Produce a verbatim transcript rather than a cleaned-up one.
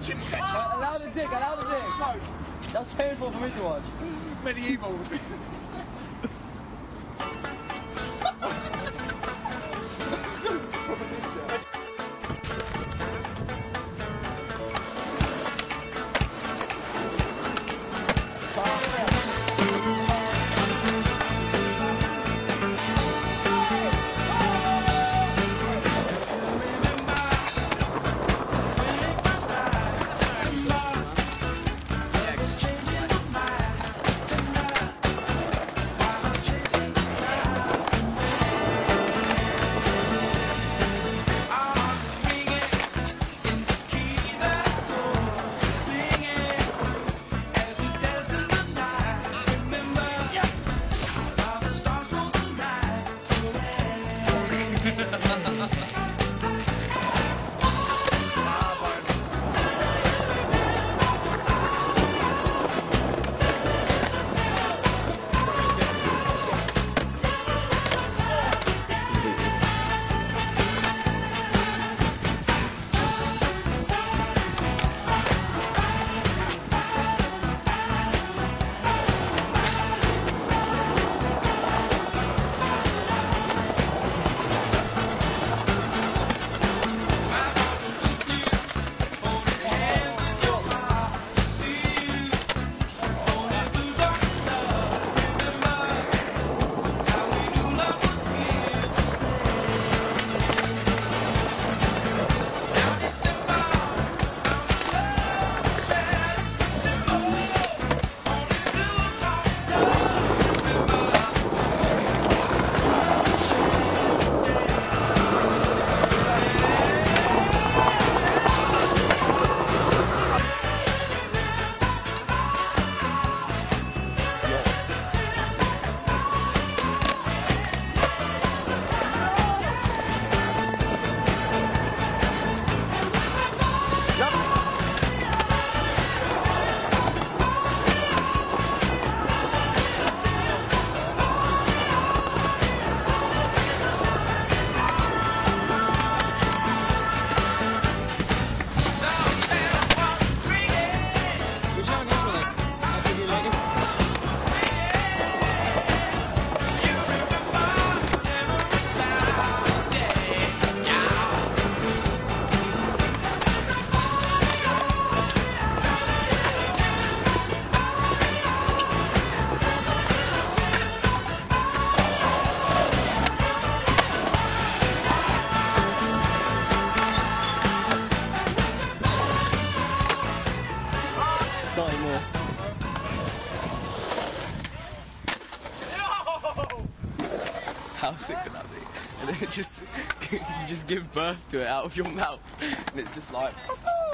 Allow the dick, allow the dick. That's painful for me to watch. Medieval. Not anymore. How sick can that be? And then it just, you just give birth to it out of your mouth, and it's just like.